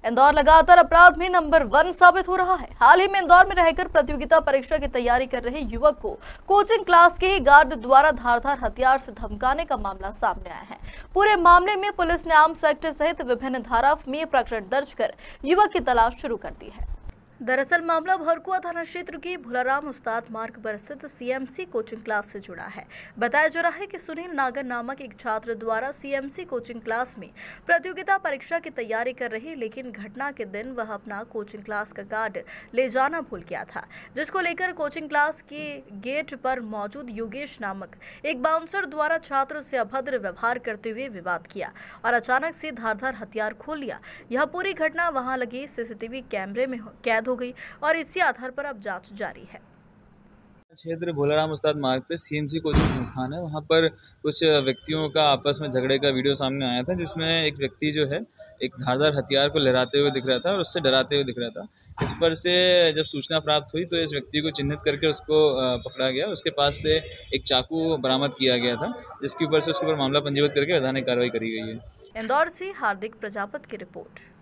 इंदौर लगातार अपराध में नंबर 1 साबित हो रहा है। हाल ही में इंदौर में रहकर प्रतियोगिता परीक्षा की तैयारी कर रहे युवक को कोचिंग क्लास के ही गार्ड द्वारा धारदार हथियार से धमकाने का मामला सामने आया है। पूरे मामले में पुलिस ने आर्म्स एक्ट सहित विभिन्न धारा में प्रकरण दर्ज कर युवक की तलाश शुरू कर दी है। दरअसल मामला भरकुआ थाना क्षेत्र के भुलाराम उस्ताद मार्ग पर स्थित सीएमसी कोचिंग क्लास से जुड़ा है। बताया जा रहा है कि सुनील नागर नामक एक छात्र द्वारा सीएमसी कोचिंग क्लास में प्रतियोगिता परीक्षा की तैयारी कर रही, लेकिन घटना के दिन वह अपना कोचिंग क्लास का गार्ड ले जाना भूल गया था, जिसको लेकर कोचिंग क्लास के गेट पर मौजूद योगेश नामक एक बाउंसर द्वारा छात्र से अभद्र व्यवहार करते हुए विवाद किया और अचानक से धारदार हथियार खोल लिया। यह पूरी घटना वहां लगे सीसीटीवी कैमरे में कैद हो गई और इसी आधार पर अब जांच जारी है। क्षेत्र भोलाराम उस्ताद मार्ग पे सीएमसी कोचिंग संस्थान है। वहाँ पर कुछ व्यक्तियों का आपस में झगड़े का वीडियो सामने आया था, जिसमें एक व्यक्ति जो है एक धारदार हथियार को लहराते हुए दिख रहा था और उससे डराते हुए दिख रहा था। इस पर से जब सूचना प्राप्त हुई तो इस व्यक्ति को चिन्हित करके उसको पकड़ा गया। उसके पास से एक चाकू बरामद किया गया था, जिसके ऊपर से उसके ऊपर मामला पंजीबद्ध करके वैधानिक कार्रवाई करी गई है। इंदौर से हार्दिक प्रजापति की रिपोर्ट।